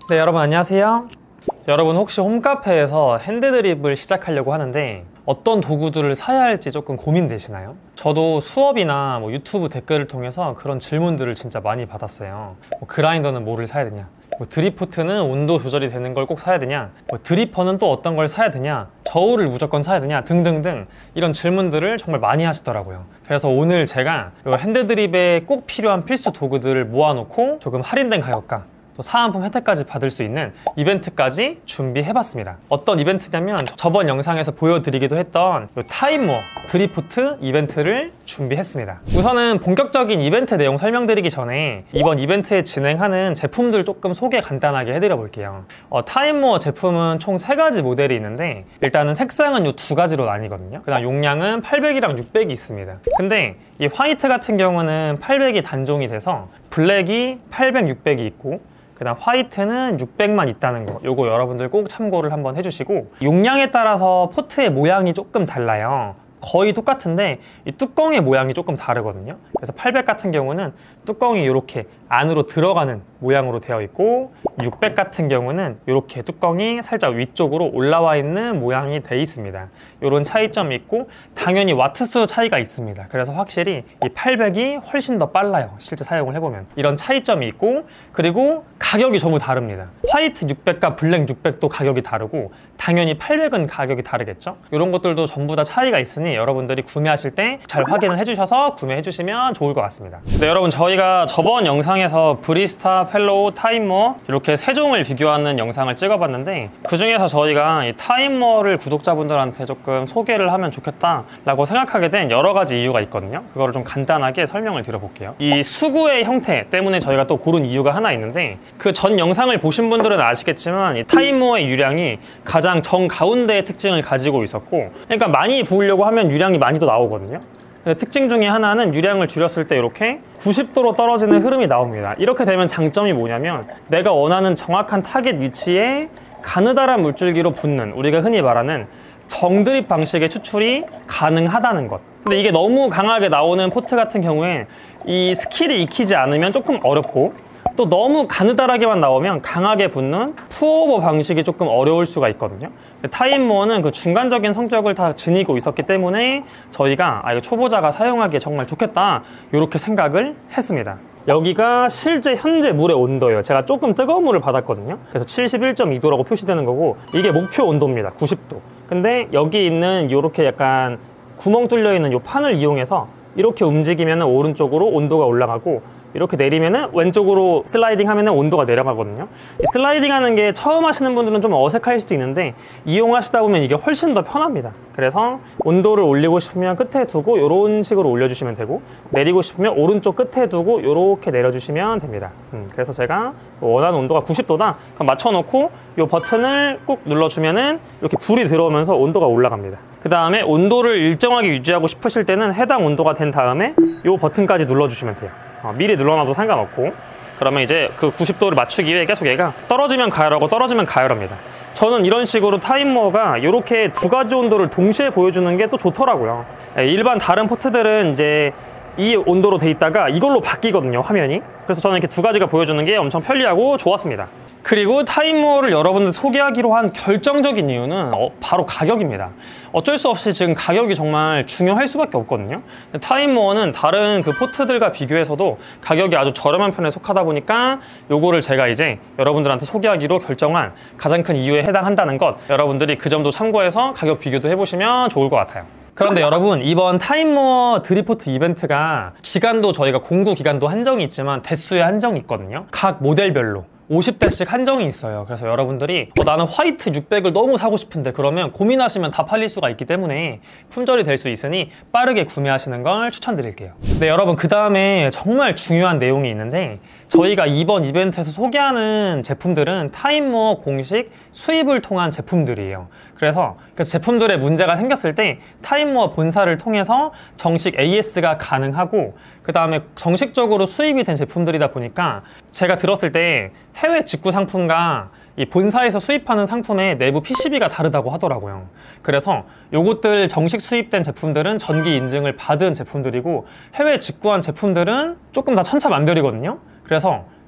네, 여러분 안녕하세요. 여러분 혹시 홈카페에서 핸드드립을 시작하려고 하는데 어떤 도구들을 사야 할지 조금 고민되시나요? 저도 수업이나 유튜브 댓글을 통해서 그런 질문들을 진짜 많이 받았어요. 그라인더는 뭐를 사야 되냐? 드립포트는 온도 조절이 되는 걸 꼭 사야 되냐? 드리퍼는 또 어떤 걸 사야 되냐? 저울을 무조건 사야 되냐? 등등등 이런 질문들을 정말 많이 하시더라고요. 그래서 오늘 제가 핸드드립에 꼭 필요한 필수 도구들을 모아놓고 조금 할인된 가격과 또 사은품 혜택까지 받을 수 있는 이벤트까지 준비해봤습니다. 어떤 이벤트냐면 저번 영상에서 보여드리기도 했던 타임모어 드립포트 이벤트를 준비했습니다. 우선은 본격적인 이벤트 내용 설명드리기 전에 이번 이벤트에 진행하는 제품들 조금 소개 간단하게 해드려 볼게요. 타임모어 제품은 총 3가지 모델이 있는데 일단은 색상은 이 2가지로 나뉘거든요. 그 다음 용량은 800이랑 600이 있습니다. 근데 이 화이트 같은 경우는 800이 단종이 돼서 블랙이 800, 600이 있고 그 다음 화이트는 600만 있다는 거, 요거 여러분들 꼭 참고를 한번 해주시고, 용량에 따라서 포트의 모양이 조금 달라요. 거의 똑같은데 이 뚜껑의 모양이 조금 다르거든요. 그래서 800 같은 경우는 뚜껑이 이렇게 안으로 들어가는 모양으로 되어 있고, 600 같은 경우는 이렇게 뚜껑이 살짝 위쪽으로 올라와 있는 모양이 되어 있습니다. 이런 차이점이 있고, 당연히 와트수 차이가 있습니다. 그래서 확실히 이 800이 훨씬 더 빨라요, 실제 사용을 해보면. 이런 차이점이 있고, 그리고 가격이 전부 다릅니다. 화이트 600과 블랙 600도 가격이 다르고, 당연히 800은 가격이 다르겠죠. 이런 것들도 전부 다 차이가 있으니 여러분들이 구매하실 때 잘 확인을 해주셔서 구매해 주시면 좋을 것 같습니다. 네, 여러분 저희가 저번 영상에서 브리스타, 펠로우, 타임모어 이렇게 3종을 비교하는 영상을 찍어봤는데, 그 중에서 저희가 이 타임모어를 구독자분들한테 조금 소개를 하면 좋겠다라고 생각하게 된 여러 가지 이유가 있거든요. 그거를 좀 간단하게 설명을 드려볼게요. 이 수구의 형태 때문에 저희가 또 고른 이유가 하나 있는데, 그 전 영상을 보신 분들은 아시겠지만 이 타임모어의 유량이 가장 정가운데의 특징을 가지고 있었고, 그러니까 많이 부으려고 하면 유량이 많이 더 나오거든요. 특징 중에 하나는 유량을 줄였을 때 이렇게 90도로 떨어지는 흐름이 나옵니다. 이렇게 되면 장점이 뭐냐면 내가 원하는 정확한 타겟 위치에 가느다란 물줄기로 붓는, 우리가 흔히 말하는 정드립 방식의 추출이 가능하다는 것. 근데 이게 너무 강하게 나오는 포트 같은 경우에 이 스킬이 익히지 않으면 조금 어렵고, 또 너무 가느다랗게만 나오면 강하게 붓는 푸어오버 방식이 조금 어려울 수가 있거든요. 타임모어는 그 중간적인 성격을 다 지니고 있었기 때문에 저희가 이거 초보자가 사용하기에 정말 좋겠다, 이렇게 생각을 했습니다. 여기가 실제 현재 물의 온도예요. 제가 조금 뜨거운 물을 받았거든요. 그래서 71.2도라고 표시되는 거고, 이게 목표 온도입니다. 90도. 근데 여기 있는 이렇게 약간 구멍 뚫려 있는 이 판을 이용해서 이렇게 움직이면 오른쪽으로 온도가 올라가고, 이렇게 내리면은 왼쪽으로 슬라이딩 하면은 온도가 내려가거든요. 이 슬라이딩 하는 게 처음 하시는 분들은 좀 어색할 수도 있는데, 이용하시다 보면 이게 훨씬 더 편합니다. 그래서 온도를 올리고 싶으면 끝에 두고 이런 식으로 올려주시면 되고, 내리고 싶으면 오른쪽 끝에 두고 이렇게 내려주시면 됩니다. 그래서 제가 원하는 온도가 90도다 그럼 맞춰놓고 이 버튼을 꾹 눌러주면은 이렇게 불이 들어오면서 온도가 올라갑니다. 그 다음에 온도를 일정하게 유지하고 싶으실 때는 해당 온도가 된 다음에 이 버튼까지 눌러주시면 돼요. 미리 눌러놔도 상관없고, 그러면 이제 그 90도를 맞추기 위해 계속 얘가 떨어지면 가열하고 떨어지면 가열합니다. 저는 이런 식으로 타임모어가 이렇게 2가지 온도를 동시에 보여주는 게 또 좋더라고요. 일반 다른 포트들은 이제 이 온도로 돼 있다가 이걸로 바뀌거든요, 화면이. 그래서 저는 이렇게 2가지가 보여주는 게 엄청 편리하고 좋았습니다. 그리고 타임모어를 여러분들 소개하기로 한 결정적인 이유는 바로 가격입니다. 어쩔 수 없이 지금 가격이 정말 중요할 수밖에 없거든요. 타임모어는 다른 그 포트들과 비교해서도 가격이 아주 저렴한 편에 속하다 보니까 요거를 제가 이제 여러분들한테 소개하기로 결정한 가장 큰 이유에 해당한다는 것, 여러분들이 그 점도 참고해서 가격 비교도 해보시면 좋을 것 같아요. 그런데 여러분, 이번 타임모어 드립포트 이벤트가 기간도 저희가 공구 기간도 한정이 있지만 대수의 한정이 있거든요. 각 모델별로 50대씩 한정이 있어요. 그래서 여러분들이 나는 화이트 600을 너무 사고 싶은데, 그러면 고민하시면 다 팔릴 수가 있기 때문에 품절이 될 수 있으니 빠르게 구매하시는 걸 추천드릴게요. 네, 여러분 그 다음에 정말 중요한 내용이 있는데, 저희가 이번 이벤트에서 소개하는 제품들은 타임모어 공식 수입을 통한 제품들이에요. 그래서 그 제품들의 문제가 생겼을 때 타임모어 본사를 통해서 정식 AS가 가능하고, 그 다음에 정식적으로 수입이 된 제품들이다 보니까 제가 들었을 때 해외 직구 상품과 이 본사에서 수입하는 상품의 내부 PCB가 다르다고 하더라고요. 그래서 요것들 정식 수입된 제품들은 전기 인증을 받은 제품들이고, 해외 직구한 제품들은 조금 다 천차만별이거든요. 그래서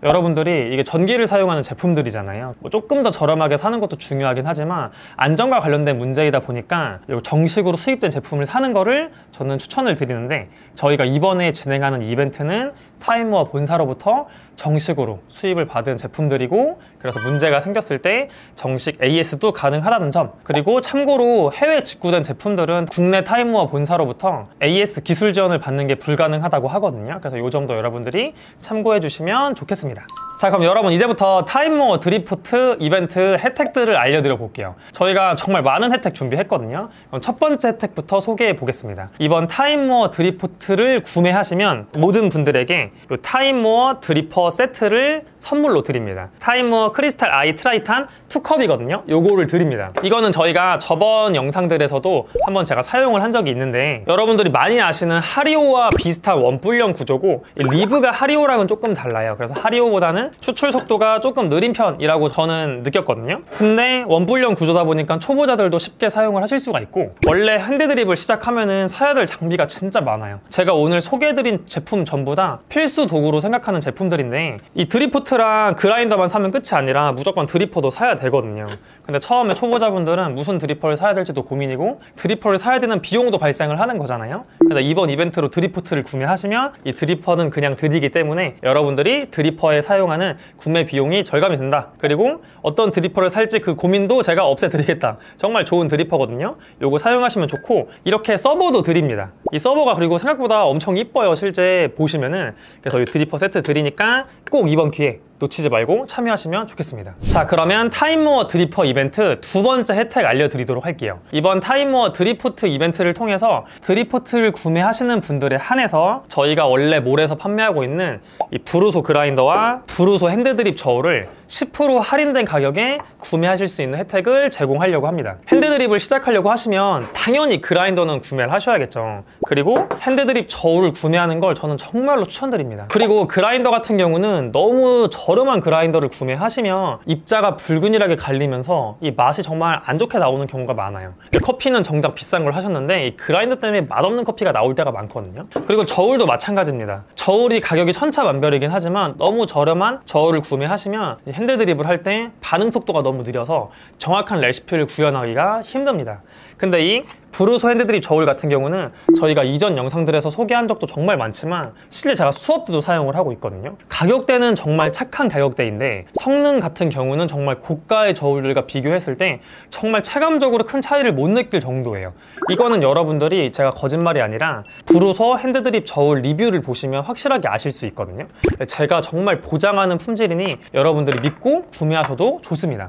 여러분들이 이게 전기를 사용하는 제품들이잖아요. 뭐 조금 더 저렴하게 사는 것도 중요하긴 하지만 안전과 관련된 문제이다 보니까 정식으로 수입된 제품을 사는 거를 저는 추천을 드리는데, 저희가 이번에 진행하는 이벤트는 타임모어 본사로부터 정식으로 수입을 받은 제품들이고, 그래서 문제가 생겼을 때 정식 AS도 가능하다는 점, 그리고 참고로 해외 직구된 제품들은 국내 타임모어 본사로부터 AS 기술 지원을 받는 게 불가능하다고 하거든요. 그래서 이 점도 여러분들이 참고해 주시면 좋겠습니다. 자, 그럼 여러분 이제부터 타임모어 드립포트 이벤트 혜택들을 알려드려 볼게요. 저희가 정말 많은 혜택 준비했거든요. 그럼 첫 번째 혜택부터 소개해 보겠습니다. 이번 타임모어 드립포트를 구매하시면 모든 분들에게 이 타임모어 드리퍼 세트를 선물로 드립니다. 타임모어 크리스탈 아이 트라이탄 2컵이거든요. 요거를 드립니다. 이거는 저희가 저번 영상들에서도 한번 제가 사용을 한 적이 있는데, 여러분들이 많이 아시는 하리오와 비슷한 원뿔형 구조고, 이 리브가 하리오랑은 조금 달라요. 그래서 하리오보다는 추출 속도가 조금 느린 편이라고 저는 느꼈거든요. 근데 원뿔형 구조다 보니까 초보자들도 쉽게 사용을 하실 수가 있고, 원래 핸드드립을 시작하면은 사야 될 장비가 진짜 많아요. 제가 오늘 소개해드린 제품 전부 다 필수 도구로 생각하는 제품들인데, 이 드리포트랑 그라인더만 사면 끝이 아니라 무조건 드리퍼도 사야 되거든요. 근데 처음에 초보자분들은 무슨 드리퍼를 사야 될지도 고민이고, 드리퍼를 사야 되는 비용도 발생을 하는 거잖아요. 그래서 이번 이벤트로 드리포트를 구매하시면 이 드리퍼는 그냥 드리기 때문에 여러분들이 드리퍼에 사용하는 구매 비용이 절감이 된다. 그리고 어떤 드리퍼를 살지 그 고민도 제가 없애드리겠다. 정말 좋은 드리퍼거든요. 요거 사용하시면 좋고, 이렇게 서버도 드립니다. 이 서버가 그리고 생각보다 엄청 이뻐요. 실제 보시면은. 그래서 이 드리퍼 세트 드리니까 꼭 이번 기회에 놓치지 말고 참여하시면 좋겠습니다. 자, 그러면 타임모어 드리퍼 이벤트 두 번째 혜택 알려드리도록 할게요. 이번 타임모어 드리포트 이벤트를 통해서 드리포트를 구매하시는 분들에 한해서 저희가 원래 몰에서 판매하고 있는 이 브루소 그라인더와 브루소 핸드드립 저울을 10% 할인된 가격에 구매하실 수 있는 혜택을 제공하려고 합니다. 핸드드립을 시작하려고 하시면 당연히 그라인더는 구매를 하셔야겠죠. 그리고 핸드드립 저울을 구매하는 걸 저는 정말로 추천드립니다. 그리고 그라인더 같은 경우는 너무 저렴한 그라인더를 구매하시면 입자가 불균일하게 갈리면서 이 맛이 정말 안 좋게 나오는 경우가 많아요. 커피는 정작 비싼 걸 하셨는데 이 그라인더 때문에 맛없는 커피가 나올 때가 많거든요. 그리고 저울도 마찬가지입니다. 저울이 가격이 천차만별이긴 하지만 너무 저렴한 저울을 구매하시면 핸드드립을 할 때 반응 속도가 너무 느려서 정확한 레시피를 구현하기가 힘듭니다. 근데 이 브루소 핸드드립 저울 같은 경우는 저희가 이전 영상들에서 소개한 적도 정말 많지만 실제 제가 수업 때도 사용을 하고 있거든요. 가격대는 정말 착한 가격대인데 성능 같은 경우는 정말 고가의 저울들과 비교했을 때 정말 체감적으로 큰 차이를 못 느낄 정도예요. 이거는 여러분들이 제가 거짓말이 아니라 브루소 핸드드립 저울 리뷰를 보시면 확실하게 아실 수 있거든요. 제가 정말 보장하는 품질이니 여러분들이 믿고 구매하셔도 좋습니다.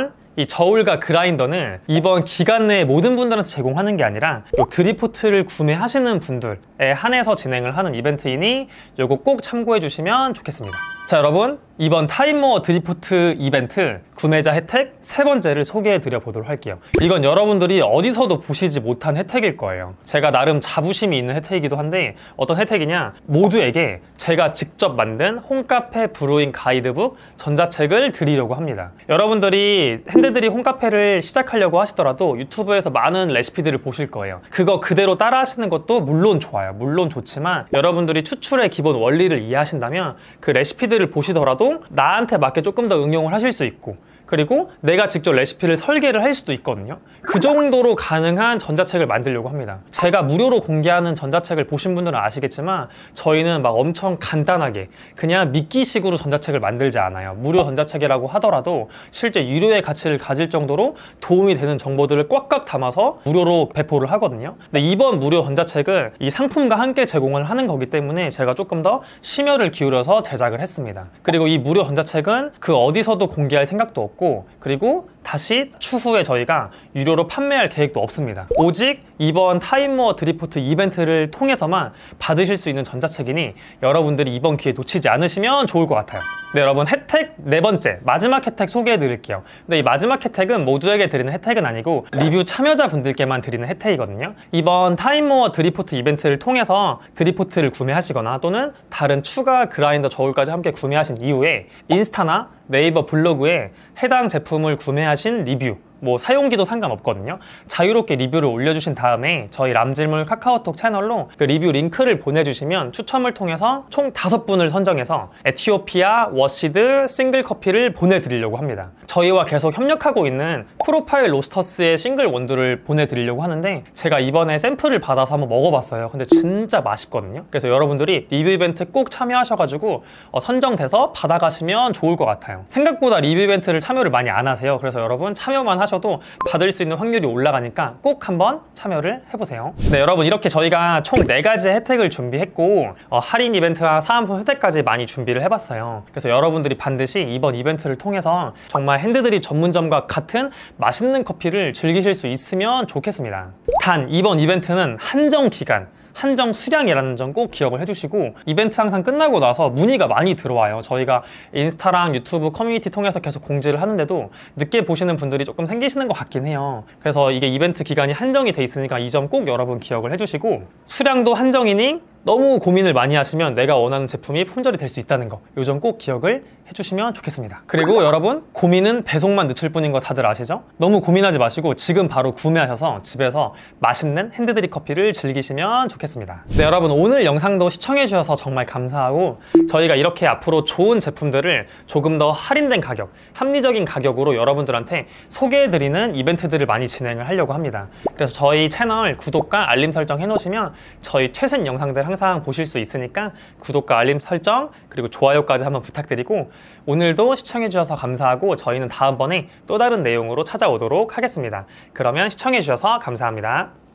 이 저울과 그라인더는 이번 기간 내에 모든 분들한테 제공하는 게 아니라 이 드리포트를 구매하시는 분들에 한해서 진행을 하는 이벤트이니 이거 꼭 참고해 주시면 좋겠습니다. 자, 여러분 이번 타임모어 드리포트 이벤트 구매자 혜택 세 번째를 소개해 드려 보도록 할게요. 이건 여러분들이 어디서도 보시지 못한 혜택일 거예요. 제가 나름 자부심이 있는 혜택이기도 한데, 어떤 혜택이냐, 모두에게 제가 직접 만든 홈카페 브루잉 가이드북 전자책을 드리려고 합니다. 여러분들이 핸드드립 홈카페를 시작하려고 하시더라도 유튜브에서 많은 레시피들을 보실 거예요. 그거 그대로 따라 하시는 것도 물론 좋아요. 물론 좋지만 여러분들이 추출의 기본 원리를 이해하신다면 그 레시피들을 보시더라도 나한테 맞게 조금 더 응용을 하실 수 있고, 그리고 내가 직접 레시피를 설계를 할 수도 있거든요. 그 정도로 가능한 전자책을 만들려고 합니다. 제가 무료로 공개하는 전자책을 보신 분들은 아시겠지만 저희는 막 엄청 간단하게 그냥 미끼식으로 전자책을 만들지 않아요. 무료 전자책이라고 하더라도 실제 유료의 가치를 가질 정도로 도움이 되는 정보들을 꽉꽉 담아서 무료로 배포를 하거든요. 근데 이번 무료 전자책은 이 상품과 함께 제공을 하는 거기 때문에 제가 조금 더 심혈을 기울여서 제작을 했습니다. 그리고 이 무료 전자책은 그 어디서도 공개할 생각도 없고, 그리고 다시 추후에 저희가 유료로 판매할 계획도 없습니다. 오직 이번 타임모어 드리포트 이벤트를 통해서만 받으실 수 있는 전자책이니 여러분들이 이번 기회 놓치지 않으시면 좋을 것 같아요. 네, 여러분 혜택 네 번째, 마지막 혜택 소개해 드릴게요. 근데 이 마지막 혜택은 모두에게 드리는 혜택은 아니고 리뷰 참여자분들께만 드리는 혜택이거든요. 이번 타임모어 드리포트 이벤트를 통해서 드리포트를 구매하시거나 또는 다른 추가 그라인더 저울까지 함께 구매하신 이후에 인스타나 네이버 블로그에 해당 제품을 구매하신 리뷰, 뭐 사용기도 상관없거든요. 자유롭게 리뷰를 올려주신 다음에 저희 람질물 카카오톡 채널로 그 리뷰 링크를 보내주시면 추첨을 통해서 총 5분을 선정해서 에티오피아 워시드 싱글 커피를 보내드리려고 합니다. 저희와 계속 협력하고 있는 프로파일 로스터스의 싱글 원두를 보내드리려고 하는데 제가 이번에 샘플을 받아서 한번 먹어봤어요. 근데 진짜 맛있거든요. 그래서 여러분들이 리뷰 이벤트 꼭 참여하셔가지고 선정돼서 받아가시면 좋을 것 같아요. 생각보다 리뷰 이벤트를 참여를 많이 안 하세요. 그래서 여러분 참여만 하셔도 받을 수 있는 확률이 올라가니까 꼭 한번 참여를 해보세요. 네, 여러분 이렇게 저희가 총 4가지의 혜택을 준비했고 할인 이벤트와 사은품 혜택까지 많이 준비를 해봤어요. 그래서 여러분들이 반드시 이번 이벤트를 통해서 정말 핸드드립 전문점과 같은 맛있는 커피를 즐기실 수 있으면 좋겠습니다. 단 이번 이벤트는 한정 기간, 한정 수량이라는 점 꼭 기억을 해주시고 이벤트 항상 끝나고 나서 문의가 많이 들어와요. 저희가 인스타랑 유튜브 커뮤니티 통해서 계속 공지를 하는데도 늦게 보시는 분들이 조금 생기시는 것 같긴 해요. 그래서 이게 이벤트 기간이 한정이 돼 있으니까 이 점 꼭 여러분 기억을 해주시고 수량도 한정이니 너무 고민을 많이 하시면 내가 원하는 제품이 품절이 될 수 있다는 거 이 점 꼭 기억을 해주시면 좋겠습니다. 그리고 여러분 고민은 배송만 늦출 뿐인 거 다들 아시죠? 너무 고민하지 마시고 지금 바로 구매하셔서 집에서 맛있는 핸드드립 커피를 즐기시면 좋겠습니다. 네, 여러분 오늘 영상도 시청해 주셔서 정말 감사하고 저희가 이렇게 앞으로 좋은 제품들을 조금 더 할인된 가격, 합리적인 가격으로 여러분들한테 소개해드리는 이벤트들을 많이 진행을 하려고 합니다. 그래서 저희 채널 구독과 알림 설정 해놓으시면 저희 최신 영상들 항상 보실 수 있으니까 구독과 알림 설정 그리고 좋아요까지 한번 부탁드리고 오늘도 시청해주셔서 감사하고 저희는 다음번에 또 다른 내용으로 찾아오도록 하겠습니다. 그러면 시청해주셔서 감사합니다.